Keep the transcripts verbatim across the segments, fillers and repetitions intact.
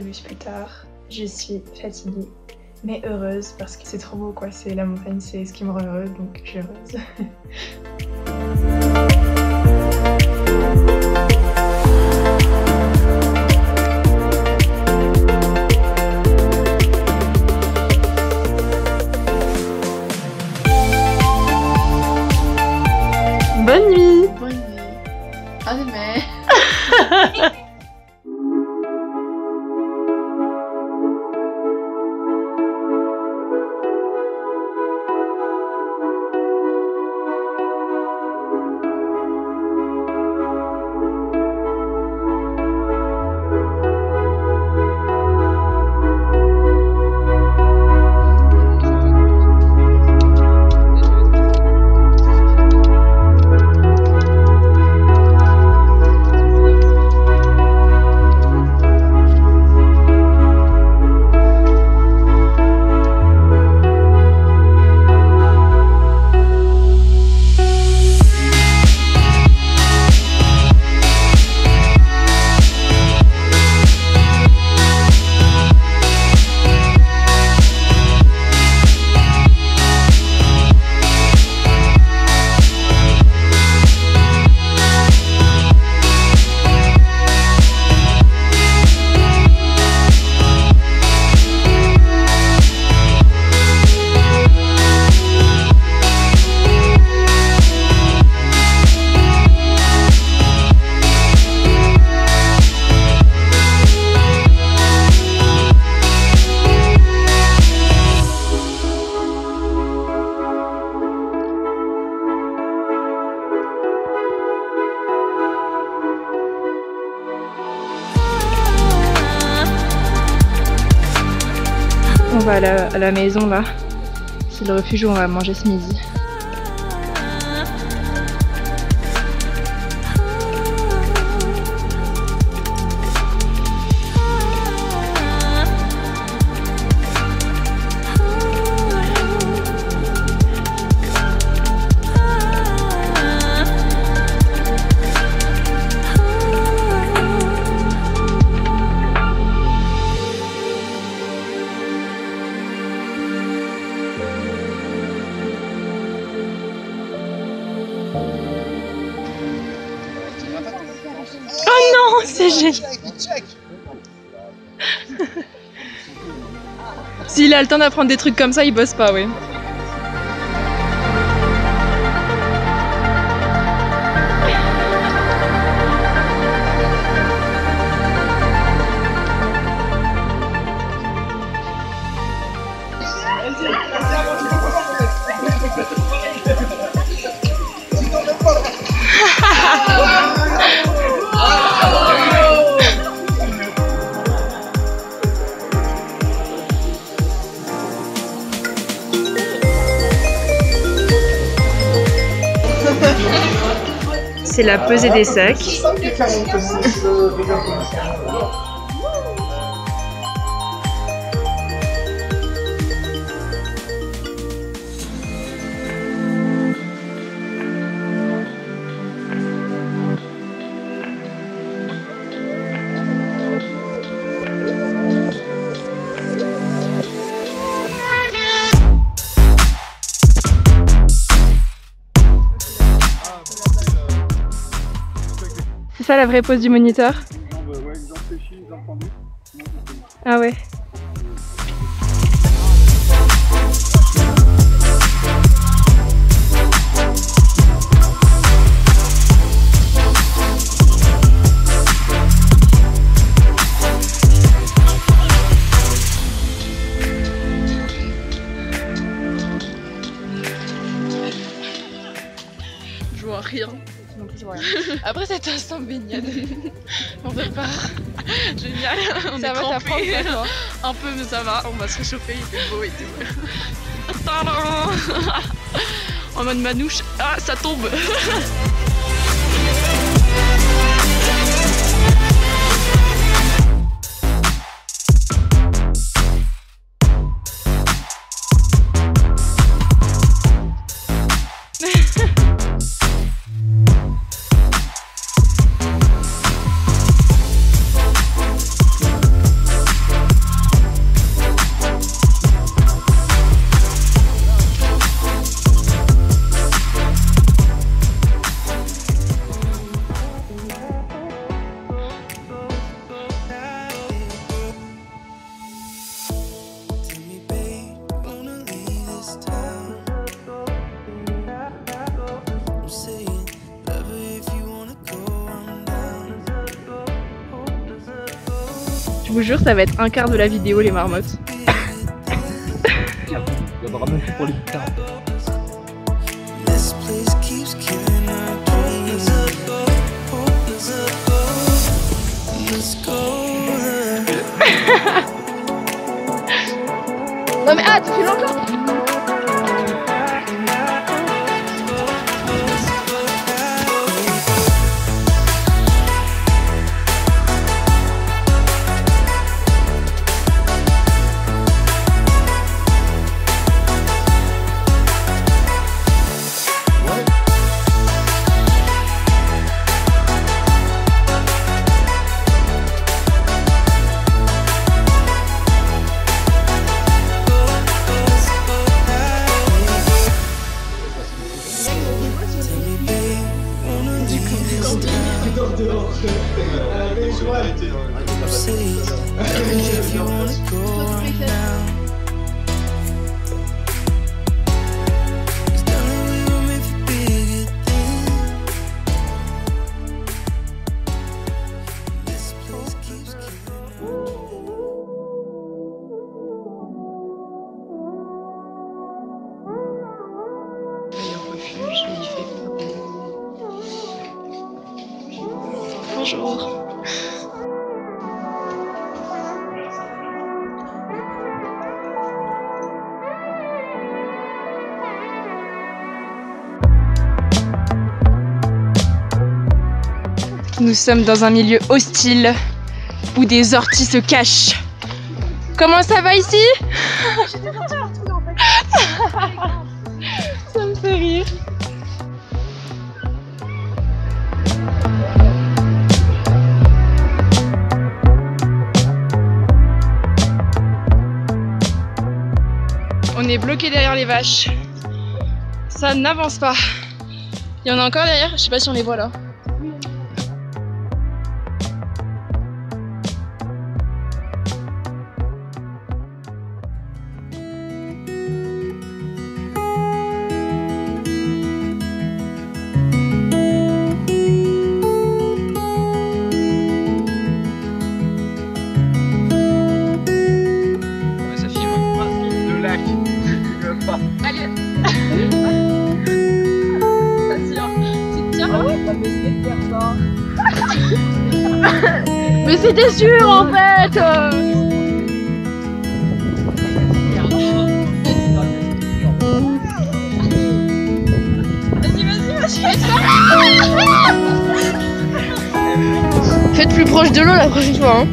bus plus tard. Je suis fatiguée, mais heureuse parce que c'est trop beau quoi. C'est la montagne, c'est ce qui me rend heureuse, donc je suis heureuse. Bonne nuit. Bonne nuit. À demain. On va à la, à la maison là. C'est le refuge où on va manger ce midi. Oh non, c'est génial. S'il a le temps d'apprendre des trucs comme ça, il bosse pas, oui. C'est la pesée des sacs. C'est ça la vraie pose du moniteur? Non, bah ouais, ils ont réfléchi, ils ont entendu. Ah ouais. Je vois rien. Après cet instant baignade, on prépare. Génial, on Ça est va, trempés. t'apprends quoi, toi? Un peu, mais ça va, on va se réchauffer, il fait beau et tout. En mode manouche, ah ça tombe. Je vous jure, ça va être un quart de la vidéo, les marmottes. Il y en aura même plus pour les guitares. Non mais ah, tu fais encore. Bonjour. Nous sommes dans un milieu hostile où des orties se cachent. Comment ça va ici? Ça me fait rire. On est bloqué derrière les vaches. Ça n'avance pas. Il y en a encore derrière, je sais pas si on les voit là. Allez. Ça tient. Tu te tiens? Ah ouais, ça me fait faire ça. Mais c'était sûr en fait. Vas-y, vas-y, vas-y. Faites plus proche de l'eau la prochaine fois. Hein.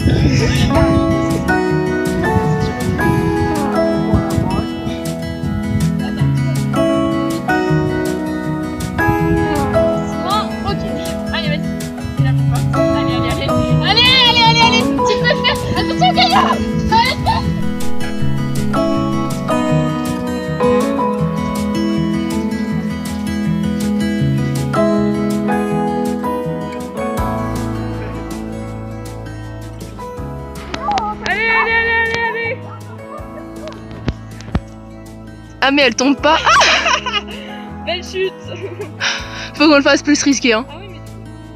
Ah mais elle tombe pas. Ah Belle chute. Faut qu'on le fasse plus risqué hein. Ah oui, mais...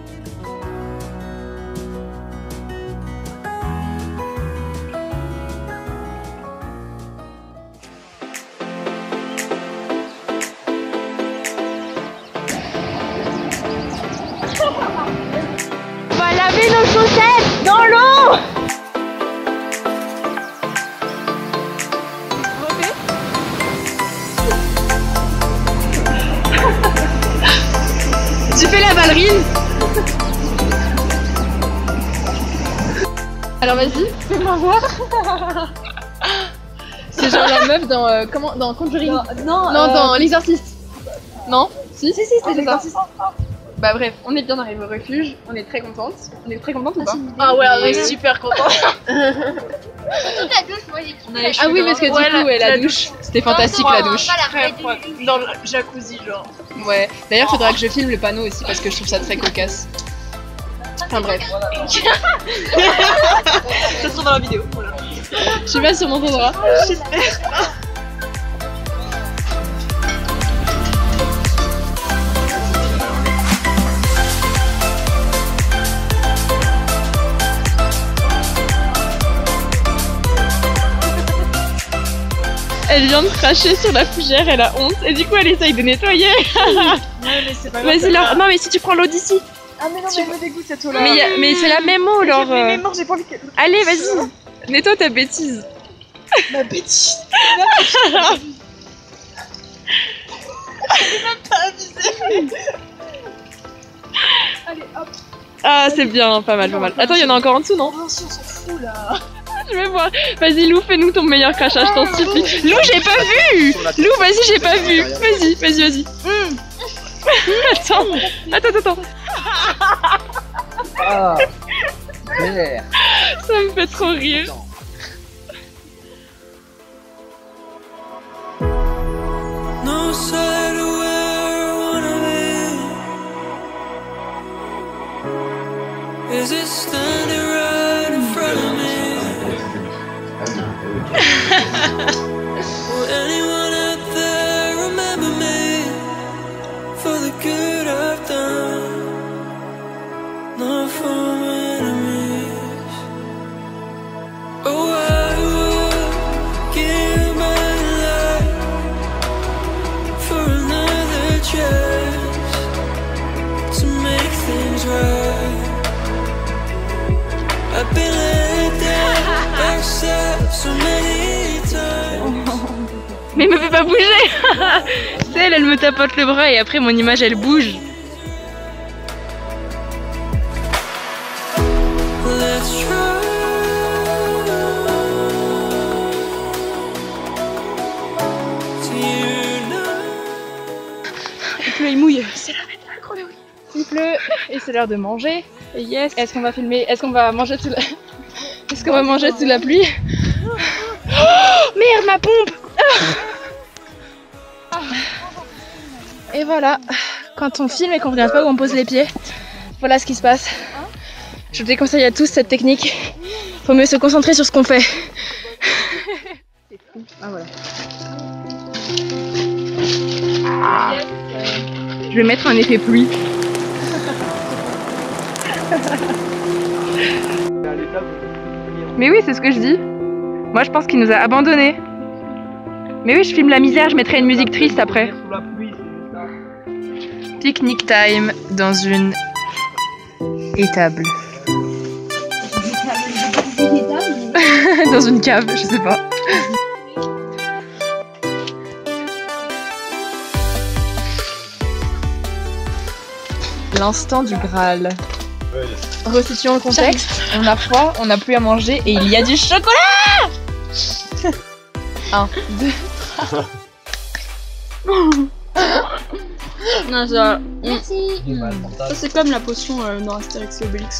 On va laver nos chaussettes dans l'eau. Tu fais la ballerine. Alors vas-y, fais-moi voir. C'est genre la meuf dans euh, comment dans Conjuring. Non, Non, non euh... dans L'Exorciste. Non? Si, Si, si, c'était L'Exorciste. Bah bref, on est bien arrivé au refuge, on est très contente. On est très contente ou pas? Ah ouais, on est Et- super contents. Ah oui, parce que du Ouais, coup, la- ouais, la, la douche, c'était fantastique la douche. Très froid. Dans le jacuzzi, genre. Ouais. D'ailleurs, faudra que je filme le panneau aussi parce que je trouve ça très cocasse. Enfin bref. Ça sera dans la vidéo. Voilà. Je sais pas si on m'entendra. J'espère. elle vient de cracher sur la fougère, elle a honte. Et du coup, elle essaye de nettoyer. Ouais, mais c'est pas grave. Vas-y, Laure. Non, mais si tu prends l'eau d'ici. Ah, mais non, mais elle me dégoûte cette eau-là. Mais, y a- mais c'est la même eau, Laure. Mais, mais non, j'ai pas envie qu'elle. Allez, vas-y. Nettoie ta bêtise. Ma bêtise. Allez, hop. Ah, c'est bien, pas mal, pas mal. Attends, il y en a encore en dessous, non? Oh, si, on s'en fout là. Je vais voir. Vas-y, Lou, fais-nous ton meilleur crachage, je t'en supplie. Lou, j'ai pas vu. Lou, vas-y, j'ai pas vu. Vas-y, vas-y, vas-y. Mm. Attends, attends, attends. Ah, super. Ça me fait trop rire. No side of where I wanna be. Is it standing right in front of me? Will anyone out there remember me for the good I've done? Not for my enemies. Oh, I would give my life for another chance to make things right. I've been let down, accept so many times. Mais il me fait pas bouger. C'est elle, elle me tapote le bras et après mon image elle bouge. Let's try to unite. Il pleut, il mouille. C'est l'heure d'être accro, oui. Il pleut et c'est l'heure de manger. Et yes. Est-ce qu'on va filmer? Est-ce qu'on va manger sous la... Est-ce qu'on va manger sous la pluie? Oh, merde, ma pompe. Ah. Et voilà, quand on filme et qu'on regarde pas où on pose les pieds, voilà ce qui se passe. Je vous déconseille à tous cette technique. Faut mieux se concentrer sur ce qu'on fait. Ah voilà. Je vais mettre un effet pluie. Mais oui, c'est ce que je dis. Moi, je pense qu'il nous a abandonnés. Mais oui, je filme la misère, je mettrai une musique triste après. Sous la pluie, c'est ça. Picnic time dans une étable. Dans une cave, je sais pas. L'instant du Graal. Resituons le contexte. On a froid, on n'a plus à manger et il y a du chocolat. Un, deux. Non, ça. Merci. Ça, c'est comme la potion euh, dans Astérix et Obélix.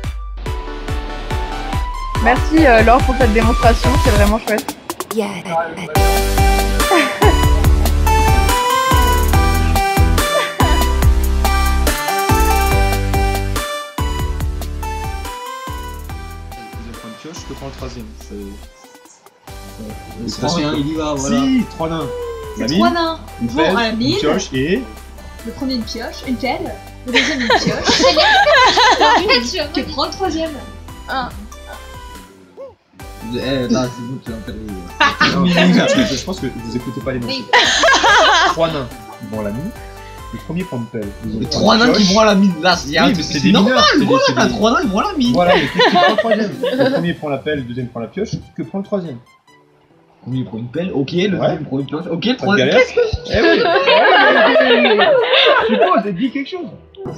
Merci euh, Laure pour cette démonstration, c'est vraiment chouette. Yeah. Je te prends le troisième. C'est pas rien, il y va, voilà. Si, trois nains. C'est trois nains. Une Vont pelle, à la une mine. pioche et... Le premier une pioche, une pelle. Le deuxième une pioche. Tu prends le troisième. Un. Eh, là, c'est bon, tu vas me faire rire. Non, je pense que vous écoutez pas les mots. Oui. Trois nains qui vont à la mine. Le premier prend une pelle. Le deuxième Les prend trois une nains pioche. qui vont à la mine, là, c'est Oui, mais c'est des normal, mineurs, c'est des- voilà, c'est des- trois nains ils vont à la mine. Voilà, mais qu'est-ce qui prend le troisième? Le premier prend la pelle, le deuxième prend la pioche. Que prend le troisième? Le premier prend une pelle, ok, le Ouais. deuxième prend une pioche, ok, le Pas de troisième. galère. Eh oui. Je suppose, j'ai dit quelque chose.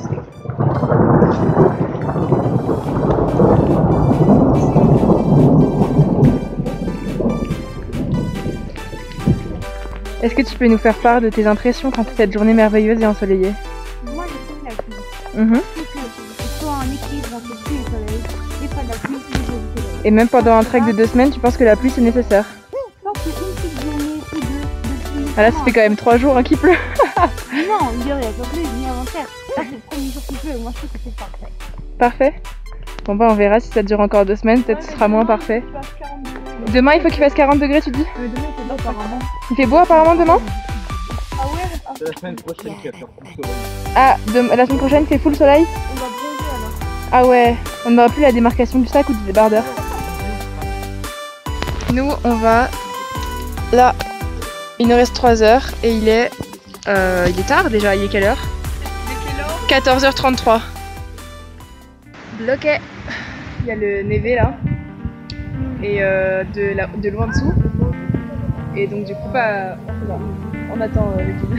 Est-ce que tu peux nous faire part de tes impressions quant à cette journée merveilleuse et ensoleillée? Moi, je trouve la pluie. Mhm. Je trouve que c'est soit un équilibre entre pluie et soleil. Des fois, de la pluie, des fois, du soleil. Et même pendant un trek de deux semaines, tu penses que la pluie c'est nécessaire? Je pense qu'une petite journée ou deux de pluie. Ah là, ça fait quand même trois jours hein, qu'il pleut. Non, hier, il n'y a pas plu, ni avant-hier. Là, c'est le premier jour qu'il pleut. Moi, je trouve que c'est parfait. Parfait. Bon bah on verra si ça dure encore deux semaines, peut-être ce sera moins parfait. Demain il faut qu'il fasse quarante degrés tu dis? Mais demain, c'est pas apparemment. Il fait beau apparemment demain? Ah ouais, ah, C'est la semaine prochaine qui va faire tout le soleil. Ah, de- la semaine prochaine c'est full soleil? on va bronzer alors. Ah ouais, on n'aura plus la démarcation du sac ou du débardeur. Nous on va là Il nous reste trois heures et il est... Euh, il est tard déjà, il est quelle heure? quatorze heures trente-trois. Bloqué. Il y a le névé là. Et euh, de, la, de loin dessous. Et donc du coup, bah, on attend euh, le guide.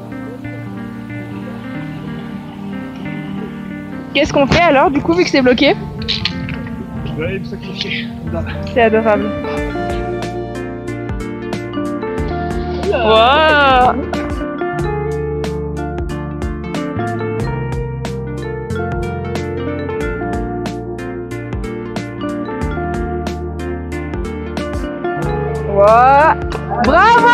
Qu'est-ce qu'on fait alors du coup vu que c'est bloqué? Je vais aller me sacrifier. C'est adorable. Waouh! Wow. Bravo!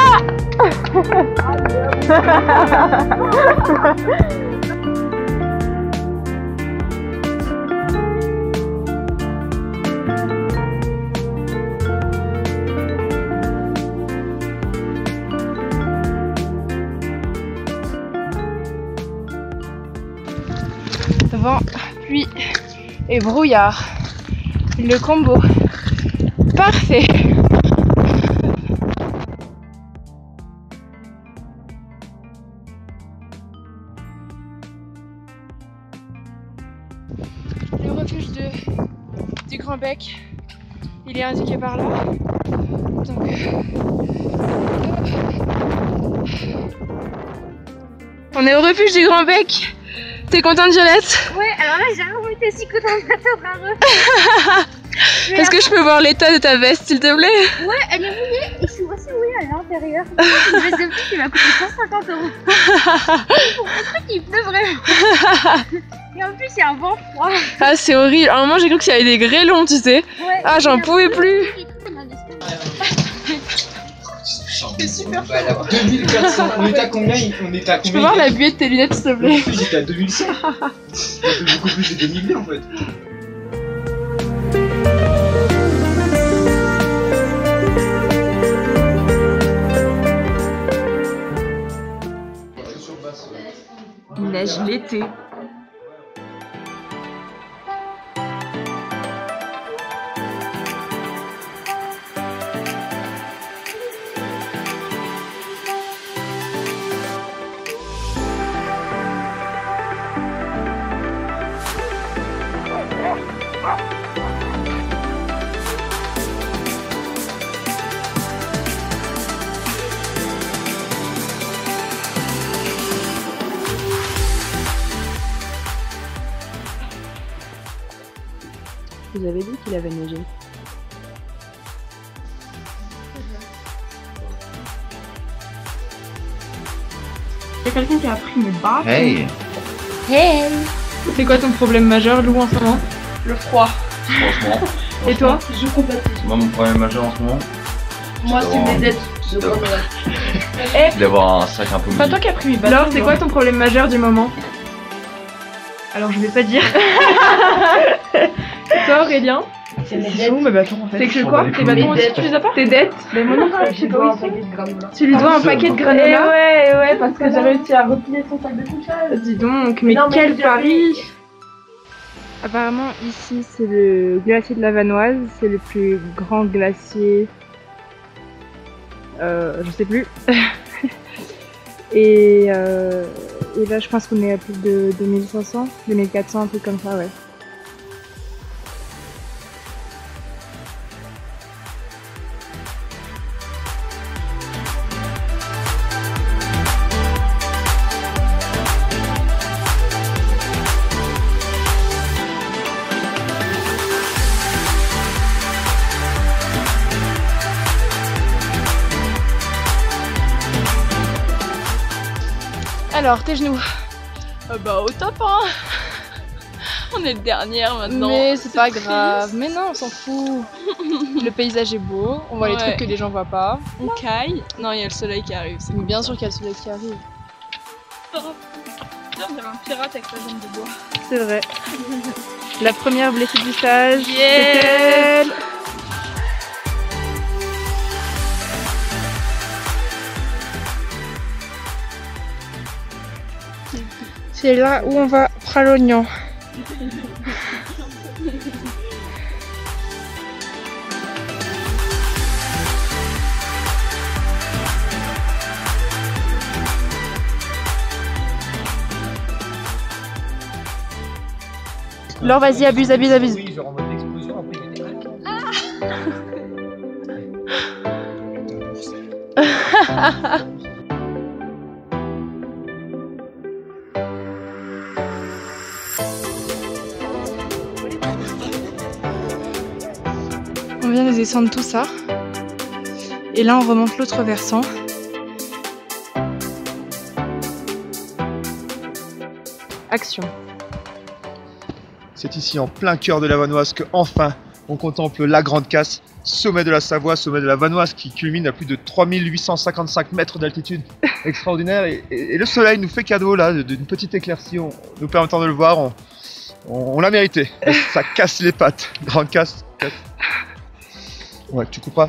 Vent, pluie et brouillard. Le combo parfait. Le refuge de, du Grand Bec, il est indiqué par là. Donc, on est au refuge du Grand Bec. T'es contente, Violette? Ouais, alors là j'ai vraiment été si contente d'attendre un refuge. Est-ce que je peux voir l'état de ta veste, s'il te plaît? Ouais, elle est mouillée et je suis aussi mouillée à l'intérieur. Une veste de pluie qui m'a coûté cent cinquante euros. Pour un truc qui pleut vraiment. Et en plus, il y a un vent froid. Ah, c'est horrible. À un moment, j'ai cru qu'il y avait des grêlons, tu sais. Ouais, ah, j'en pouvais plus. C'est super chaud. deux mille quatre cents. On était à combien? On était à combien? Je peux voir la buée de tes lunettes, s'il te plaît? J'étais à deux mille cent. C'était beaucoup plus de deux mille en fait. Il neige l'été. Vous avez dit qu'il avait neigé. Il y a quelqu'un qui a pris mes battes. Hey! Hey! C'est quoi ton problème majeur, Lou, en ce moment? Le froid. Franchement. Et toi? Je compatis. Moi, mon problème majeur en ce moment, Moi, c'est mes dettes. Je Stop. comprends. c'est d'avoir un sac un peu C'est pas mou. toi qui as pris mes battes. Laure, c'est quoi ton problème majeur du moment? Alors, je vais pas dire. Toi, Aurélien? C'est mes dettes. mes bâtons en fait. C'est que quoi? Mes Tes bâtons aussi, dettes. tu les as pas? Tes dettes? Mais moi non, je sais pas où ils sont. granola. Tu lui dois un paquet de granola? Eh ouais, ouais, parce que j'ai réussi à replier son sac de couchage. Dis donc, mais Non, mais quel je pari! Apparemment, ici, c'est le glacier de la Vanoise. C'est le plus grand glacier. Euh, je sais plus. et, euh, et là, je pense qu'on est à plus de deux mille cinq cents, deux mille quatre cents, un truc comme ça, ouais. Alors, tes genoux. Ah bah au top hein. On est le dernière maintenant. Mais c'est pas grave. Mais non, on s'en fout. Le paysage est beau. On voit les Ouais. trucs que les gens voient pas. On caille. Non, il y a le soleil qui arrive. C'est Mais cool, bien ça. sûr qu'il y a le soleil qui arrive. Putain, on dirait un pirate avec sa jambe de bois. C'est vrai. La première blessée du stage. Yes. C'est elle. C'est là où on va prendre l'oignon. Laure, vas-y, abuse, abuse, abuse. Oui, genre en mode explosion, après il était. On vient de descendre tout ça. Et là, on remonte l'autre versant. Action. C'est ici en plein cœur de la Vanoise que enfin on contemple la Grande Casse, sommet de la Savoie, sommet de la Vanoise qui culmine à plus de trois mille huit cent cinquante-cinq mètres d'altitude. Extraordinaire. Et, et, et le soleil nous fait cadeau là d'une petite éclaircie, on, nous permettant de le voir. On, on, on l'a mérité. Ça casse les pattes. Grande Casse. Casse. Ouais, tu couperas.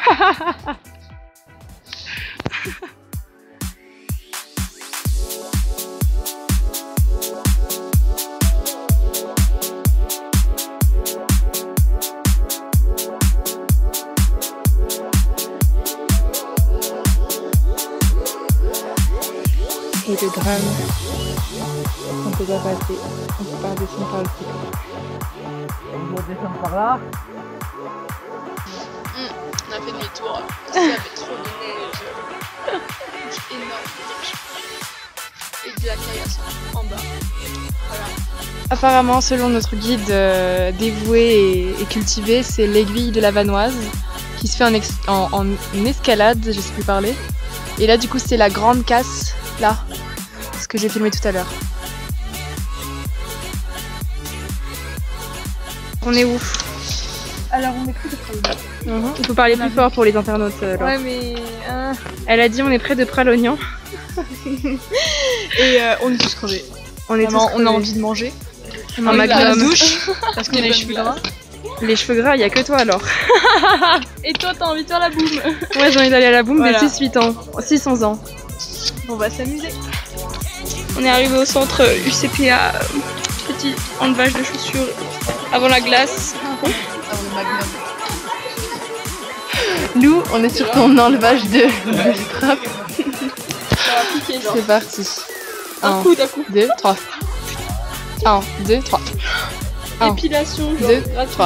Et le drame, on peut pas passer, on peut pas redescendre par le coup. On va descendre par là. Mmh, on a fait demi-tour, il y avait trop de neige. Énorme neige. Et de la caillasse en bas. Voilà. Apparemment, selon notre guide euh, dévoué et, et cultivé, c'est l'aiguille de la Vanoise qui se fait en, ex en, en escalade, je sais plus parler. Et là, du coup, c'est la Grande Casse, là, ce que j'ai filmé tout à l'heure. On est où? Alors on est près de Pralognan. Mmh. Il faut parler plus fort pour les internautes. Euh, Ouais mais... Euh... Elle a dit on est près de Pralognan. Et euh, on est tous crevés. On est Vraiment, tous on a crevés. envie de manger. Un On va à la magnum. douche. Parce qu'on a les cheveux gras. Les cheveux gras, il y a que toi alors. Et toi, t'as envie de faire la boum. Moi j'ai envie d'aller à la boum Voilà. dès six huit ans. six cents ans. On va s'amuser. On est arrivé au centre U C P A, euh, petit handball de chaussures avant la glace. Nous, on est surtout en enlevage de, de strap. C'est parti. Un coup d'un coup. deux, trois. un, deux, trois. un, Épilation, genre. deux, trois.